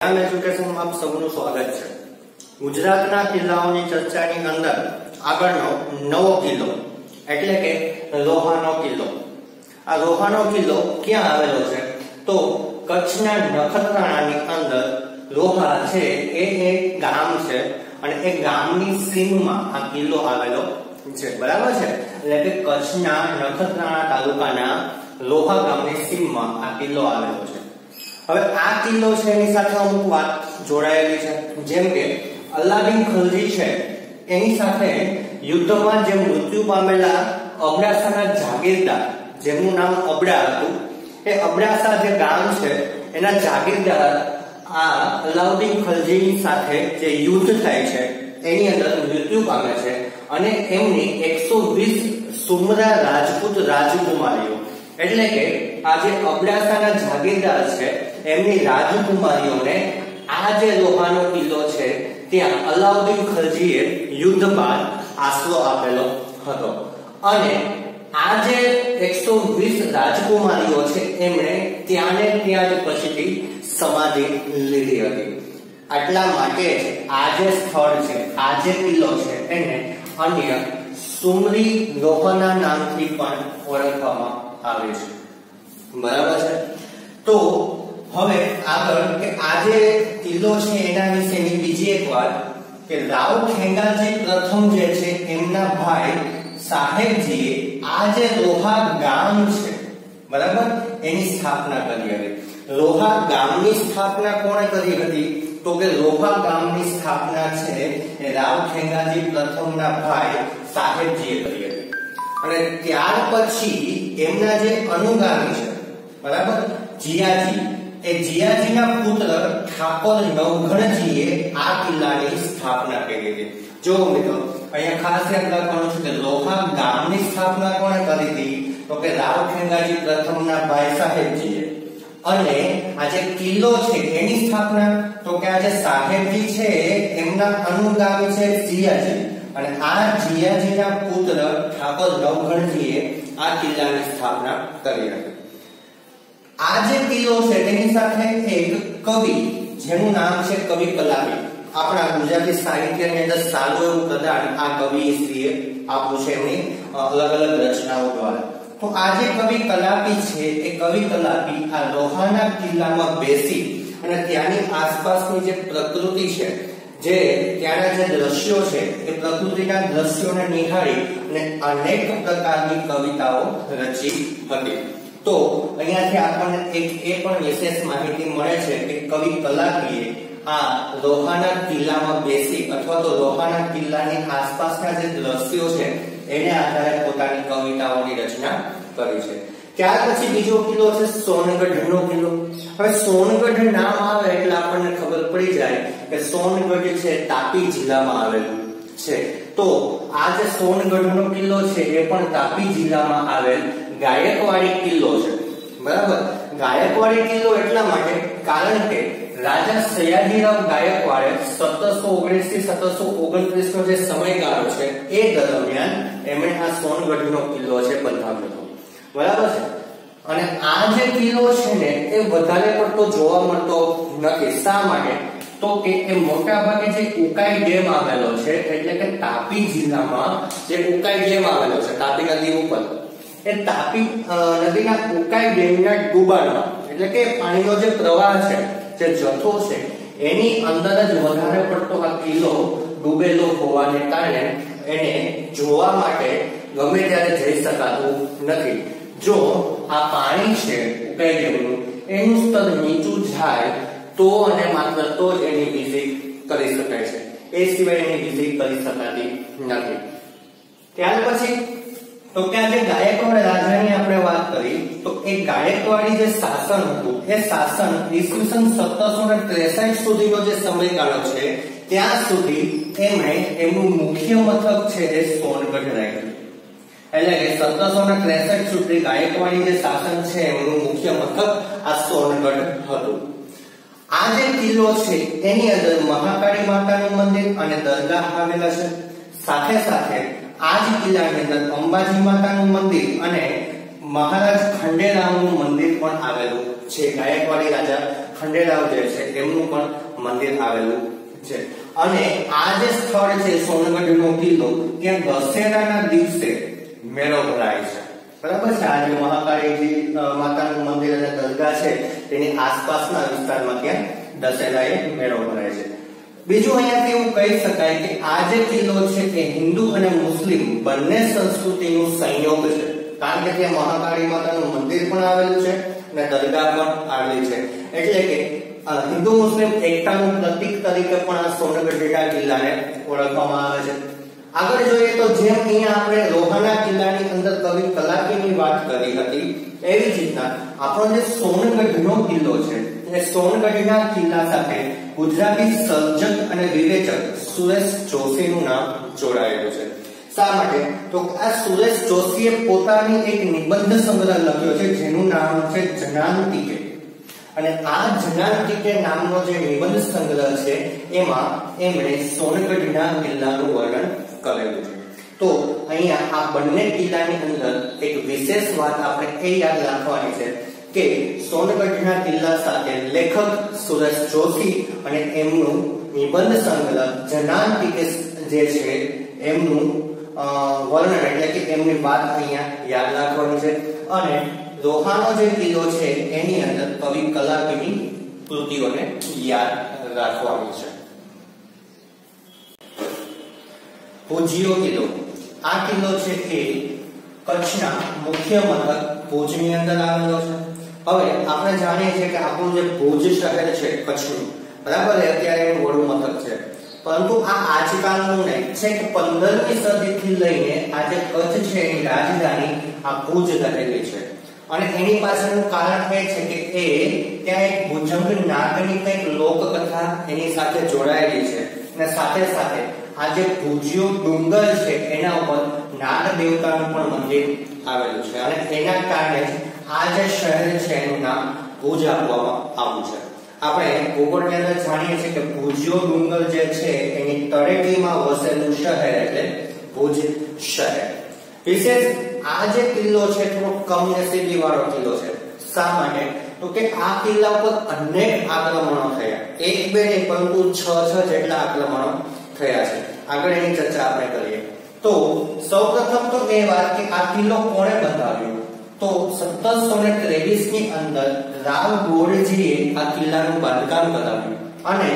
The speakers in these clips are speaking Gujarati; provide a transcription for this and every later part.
एजुकेशन में आप सबનું સ્વાગત છે। ગુજરાતના કિલ્લાઓની ચર્ચાની અંદર આગળનો નવો કિલ્લો એટલે કે લોહાનો કિલ્લો। આ લોહાનો કિલ્લો ક્યાં આવેલો છે તો કચ્છના નખત્રાણાની અંદર લોહા છે એ એક ગામ છે અને એ ગામની સીમમાં આ કિલ્લો આવેલો છે, બરાબર છે। એટલે કે કચ્છના નખત્રાણા તાલુકાના લોહા ગામની સીમમાં આ કિલ્લો આવેલો છે। હવે આ કિલ્લો છે એની સાથે અમુક વાત જોડાયેલી છે, જેમ કે અલાદીન ખલજી છે એની સાથે યુદ્ધમાં જે મૃત્યુ પામેલા અબડાસાના જાગીરદાર જેમનું નામ અબડા હતું, એ અબડાસા જે ગામ છે એના જાગીરદાર આ અલાઉદ્દીન ખલજીની સાથે જે યુદ્ધ થાય છે એની અંદર મૃત્યુ પામે છે અને એમની 120 સુમરા રાજપૂત રાજકુમારીઓ એટલે કે આ જે અબડાસાના જાગીરદાર છે એમની રાજકુમારીઓને આ જે લોહાનો કિલ્લો છે ત્યાં અલાઉદ્દીન ખલજીએ યુદ્ધ બાદ આશરો આપેલો હતો અને આ જે 120 રાજકુમારીઓ છે એમણે ત્યાં જ પછીથી સમાધિ લીધી હતી। આટલા માટે આ જે સ્થળ છે, આ જે કિલ્લો છે એને અન્ય સુમરી લોહાના નામથી પણ ઓળખવામાં આવે છે, બરાબર છે। તો હવે આગળ કે આ જે કિલ્લો છે એના વિશેની બીજી એક વાત કે રાવ ખેંગારજી પ્રથમ જે છે એમના ભાઈ સાહેબજીએ આ જે લોહા ગામ છે, બરાબર, એની સ્થાપના કરી હતી। લોહા ગામની સ્થાપના કોણે કરી હતી તો કે લોહા ગામની સ્થાપના છે એ રાવ ખેંગારજી પ્રથમના ભાઈ સાહેબજીએ કરી હતી અને ત્યાર પછી એમના જે અનુગામી છે, બરાબર, જીયાજી, એ જીયાજીના પુત્ર ઠાકોર નવઘણજીએ આ કિલ્લાની સ્થાપના કરી હતી। જો મિત્રો અહીંયા ખાસ યાદ રાખવાનું છે કે લોહા ગામની સ્થાપના કોણે કરી હતી તો કે રાવ ખેંગારજી પ્રથમના ભાઈ સાહેબજીએ અને આ જે કિલ્લો છે એની સ્થાપના તો કે આ જે સાહેબજી છે એમના અનુગામી છે જીયાજી અને આ જીયાજીના પુત્ર ઠાકોર નવઘણજીએ આ કિલ્લાની સ્થાપના કરી હતી। આ જે કિલ્લો છે તેની સાથે એક કવિ જેનું નામ છે કવિ કલાપી, આપણા ગુજરાતી સાહિત્યની અંદર સારું એવું પ્રદાન આ કવિશ્રીએ આપ્યું છે એમની અલગ અલગ રચનાઓ દ્વારા। તો આ જે કવિ કલાપી છે એ કવિ કલાપી આ લોહાના કિલ્લામાં બેસી અને ત્યાંની આસપાસની જે પ્રકૃતિ છે, જે ત્યાંના જે દ્રશ્યો છે એ પ્રકૃતિના દ્રશ્યોને નિહાળી અને અનેક પ્રકારની કવિતાઓ રચી હતી। તો અહીંયાથી આપણને એક એ પણ વિશેષ માહિતી મળે છે કે કવિ કલાપીએ આ લોહાના કિલ્લામાં બેસી અથવા તો લોહાના કિલ્લાની આસપાસના જે દ્રશ્યો છે એને આધારે પોતાની કવિતાઓની રચના કરી છે। ત્યાર પછી બીજો કિલ્લો છે સોનગઢનો કિલ્લો। હવે સોનગઢ નામ આવે એટલે આપણને ખબર પડી જાય કે સોનગઢ છે તાપી જિલ્લામાં આવેલું છે। તો આ જે સોનગઢનો કિલ્લો છે એ પણ તાપી જિલ્લામાં આવેલ ગાયકવાડી કિલ્લો છે, બરાબર। ગાયકવાડી કિલ્લો એટલા માટે કારણ કે રાજા સયાજીરાવ ગાયકવાડે 1719 થી 1729 નો જે સમયગાળો છે એ દરમિયાન એમણે આ સોનગઢનો કિલ્લો છે બંધાવ્યો હતો, બરાબર છે। અને આ જે કિલ્લો છે ને એ વધારે પડતો જોવા મળતો નથી। શા માટે તો કે એ મોટા ભાગે જે ઉકાઈ ડેમ આવેલો છે એટલે કે તાપી જિલ્લામાં જે ઉકાઈ ડેમ આવેલો છે તાપી નદી ઉપર, એ તાપી નદીના ઉકાઈ ડેમના ડુબાણમાં એટલે કે પાણીનો જે પ્રવાહ છે, જે જથ્થો છે એની અંદર જ વધારે પડતો આ કિલ્લો ડૂબેલો હોવાને કારણે એને જોવા માટે ગમે ત્યારે જઈ શકાતું નથી। જો આ પાણી છે ઉકાઈ ડેમનું એનું સ્તર નીચું જાય તો અને માત્ર તો જ એની વિઝિટ કરી શકાય છે, એ સિવાય એની વિઝિટ કરી શકાતી નથી। ત્યાર પછી તો કે આ જે ગાયકવાડ રાજાની આપણે વાત કરી તો એ ગાયકવાડી જે શાસન હતું એ શાસન ઈસવીસન 1763 સુધીનો જે સમયગાળો છે ત્યાં સુધી એમણે એમનું મુખ્ય મથક છે એ સોનગઢ રાખ્યું। એટલે કે 1763 સુધી ગાયકવાડી જે શાસન છે એમનું મુખ્ય મથક આ સોનગઢ હતું। આ જે કિલ્લો છે એની અંદર મહાકાળી માતાનું મંદિર અને દરગાહ આવેલા છે, સાથે સાથે આ જ કિલ્લાની અંદર અંબાજી માતાનું મંદિર અને મહારાજ ખંડેરાવનું મંદિર પણ આવેલું જે ગાયકવાડી રાજા ખંડેરાવ જે છે એમનું પણ મંદિર આવેલું છે। અને આ જે સ્થળ છે સોનગઢનો કિલ્લો, ત્યાં દશેરાના દિવસે મેળો ભરાય છે, બરાબર છે। આ જે મહાકાળીજી માતાનું મંદિર અને દરગાહ છે તેની આસપાસના વિસ્તારમાં ત્યાં દશેરાએ મેળો ભરાય છે। બીજું અહીંયાથી એવું કહી શકાય કે આ જે કિલ્લો છે તે હિન્દુ અને મુસ્લિમ બંને સંસ્કૃતિનું સંયોગ છે, કારણ કે ત્યાં મહાકાળી માતાનું મંદિર પણ આવેલું છે અને દરગાહ પણ આવેલી છે, એટલે કે હિન્દુ મુસ્લિમ એકતાનું પ્રતીક તરીકે પણ આ સોનગઢના કિલ્લાને ઓળખવામાં આવે છે। આગળ જોઈએ તો જેમ અહીંયા આપણે રોહાના કિલ્લાની અંદર કવિ કલાકીની વાત કરી હતી, એવી જ રીતના આપણો જે સોનગઢનો કિલ્લો છે એ સોનગઢના કિલ્લા સાથે ગુજરાતી સર્જક અને વિવેચક સુરેશ જોશીનું નામ જોડાયેલું છે। શા માટે? તો આ સુરેશ જોશીએ પોતાની એક નિબંધ સંગ્રહ લખ્યો છે જેનું નામ છે જનાંતિકે, અને આ જનાંતિકે નામનો જે નિબંધ સંગ્રહ છે એમાં એમણે સોનગઢના કિલ્લાનું વર્ણન કરેલું છે। તો અહીંયા આ બંને કિલ્લાની અંદર એક વિશેષ વાત આપણે એ યાદ રાખવાની છે કે સોનગઢના કિલ્લા સાથે લેખક સુરેશ જોશી અને એમનું નિબંધ સંગ્રહ જનાંતિકે જે છે એમનું વર્ણન એટલે કે એમની વાત અહીંયા યાદ રાખવાની છે। અને રોહાનો જે કિલ્લો છે એની અંદર કવિ કલાકીની કૃતિઓને યાદ રાખવાની છે। ભુજિયો કિલ્લો, આ કિલ્લો છે એ કચ્છના મુખ્ય મથક ભુજની અંદર આવેલો છે। હવે આપણે જાણીએ છીએ કે આપણું જે ભુજ શહેર છે કચ્છનું, બરાબર, અત્યારે એનું વડું મથક છે, પરંતુ આ આજકાલનું નહીં, છેક 15મી સદીથી લઈને આ જે કચ્છ છે એની રાજધાની આ ભુજ રહેલી છે। અને એની પાછળનું કારણ એ છે કે એ ત્યાં એક ભુજંગ નાગની કંઈક લોકકથા એની સાથે જોડાયેલી છે, અને સાથે સાથે આ જે ભુજિયો ડુંગર છે એના ઉપર નાગ દેવતાનું પણ મંદિર આવેલું છે, અને એના કારણે આ જે શહેર છે એનું નામ ભુજ આપવામાં આવ્યું છે। આપણે ભૂગોળની અંદર જાણીએ છીએ કે ભુજિયો ડુંગર જે છે એની તળેટીમાં વસેલું શહેર એટલે ભુજ શહેર। વિશેષ આ જે કિલ્લો છે થોડો કમનસીબી વાળો કિલ્લો છે। શા માટે? તો કે આ કિલ્લા ઉપર અનેક આક્રમણો થયા, એક બે નહીં પરંતુ 6 જેટલા આક્રમણો થયા છે। આગળ એની ચર્ચા આપણે કરીએ તો સૌપ્રથમ તો એ વાત કે આ કિલ્લો કોણે બંધાવ્યો, તો 1723 ની અંદર રાવ ગોળજીએ આ કિલ્લાનું બાંધકામ કરાવ્યું, અને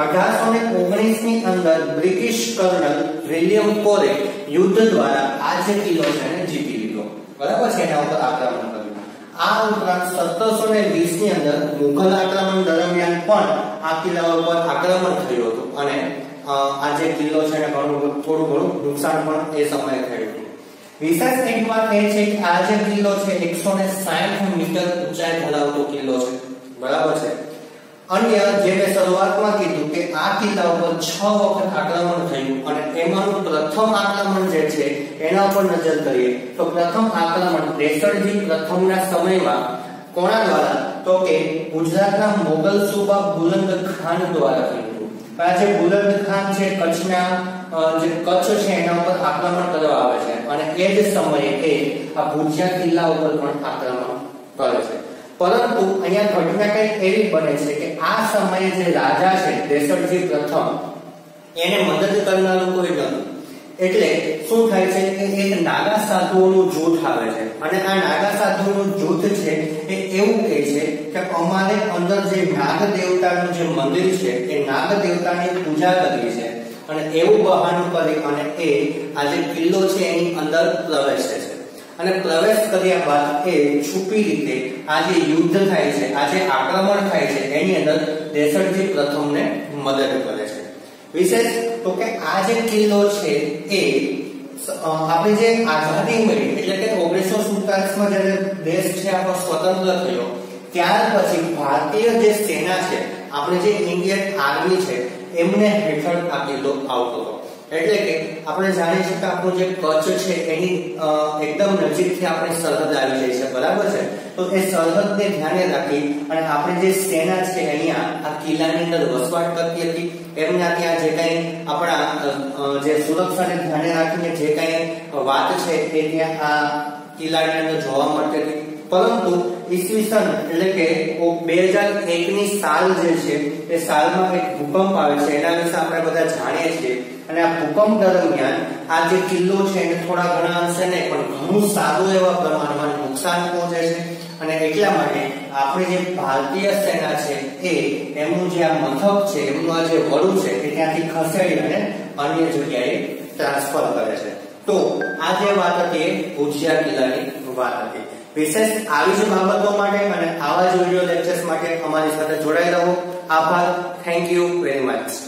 1819 ની અંદર બ્રિટિશ કર્નલ વિલિયમ કોરે યુદ્ધ દ્વારા આ જે કિલ્લો છે એને જીતી લીધો, બરાબર છે, એના ઉપર આક્રમણ કર્યું। આ ઉપરાંત 1720 ની અંદર મુઘલ આક્રમણ દરમિયાન પણ આ કિલ્લા ઉપર આક્રમણ થયું હતું, અને આ જે કિલ્લો છે એને થોડું ઘણું નુકસાન પણ એ સમયે થયું હતું। વિશેષ એક વાત એ છે કે આ જે કિલ્લો છે 160 મીટર ઊંચાઈ ધરાવતો કિલ્લો છે, બરાબર છે। અન્ય જે મેં શરૂઆતમાં કીધું કે આ કિલ્લા ઉપર 6 વખત આક્રમણ થયું, અને એમાંનું પ્રથમ આક્રમણ જે છે એના ઉપર નજર કરીએ તો પ્રથમ આક્રમણ દેસરજી પ્રથમના સમયમાં કોના દ્વારા, તો કે ગુજરાતના મોગલ સુબા બુલંદ ખાન દ્વારા થયું હતું। આ જે બુલંદ ખાન છે કચ્છના જે કચ્છ છે એના ઉપર આક્રમણ કરવા આવે છે, અને એ જ સમયે એ આ ભુજિયા કિલ્લા ઉપર પણ આક્રમણ કરે છે। પરંતુ અહીંયા ઘટના કંઈક એવી બને છે કે આ સમયે જે રાજા છે દેસરજી પ્રથમ, એને મદદ કરનારું કોઈ નહોતું, એટલે શું થાય છે કે એક નાગા સાધુઓનું જૂથ આવે છે, અને આ નાગા સાધુઓનું જૂથ છે એ એવું કહે છે કે અમારે અંદર જે નાગ દેવતાનું જે મંદિર છે એ નાગ દેવતાની પૂજા કરવી છે, અને એવું બહાનું કરી અને એ આ જે કિલ્લો છે એની અંદર પ્રવેશે છે, અને પ્રવેશ કર્યા બાદ એ છુપી રીતે આ જે યુદ્ધ થાય છે, આ જે આક્રમણ થાય છે એની અંદર દેસરજી પ્રથમને મદદ કરે છે। વિશેષ તો કે આ જે કિલ્લો છે એ આપણે જે આઝાદી મળી એટલે કે 1947 માં જ્યારે દેશ છે આપણો સ્વતંત્ર થયો, ત્યાર પછી ભારતીય જે સેના છે, આપણે જે ઇન્ડિયન આર્મી છે એમને હેઠળ આ કિલ્લો આવતો હતો। એટલે કે આપણે જાણીએ છીએ કે આપણું જે કચ્છ છે એની એકદમ નજીકથી આપણે સરહદ આવી જાય છે, બરાબર છે, તો એ સરહદને ધ્યાને રાખી અને આપણે જે સેના છે અહીંયા આ કિલ્લાની અંદર વસવાટ કરતી હતી, એમના ત્યાં જે કંઈ આપણા જે સુરક્ષાને ધ્યાને રાખીને જે કંઈ વાત છે એ ત્યાં આ કિલ્લાની અંદર જોવા મળતી હતી। પરંતુ ઈસવીસન એટલે કે 2001 ની સાલ જે છે એ સાલમાં એક ભૂકંપ આવે છે, એના વિશે આપણે બધા જાણીએ છીએ અને આ ભૂકંપ દરમિયાન આ જે કિલ્લો છે એને થોડા ઘણા અંશે નહીં પણ ઘણું સારું એવા પ્રમાણમાં નુકસાન પહોંચે છે અને એટલા માટે આપણે જે ભારતીય સેના છે એ એમનું જે આ મથક છે, એમનું આ જે વડું છે એ ત્યાંથી ખસેડી અને અન્ય જગ્યાએ ટ્રાન્સફર કરે છે. તો આ જે વાત હતી એ ભુજિયા કિલ્લાની વાત હતી. વિશેષ આવી જ બાબતો માટે અને આવા જ વિડિયો લેક્ચર્સ માટે અમારી સાથે જોડાઈ રહો. આભાર. Thank you very much.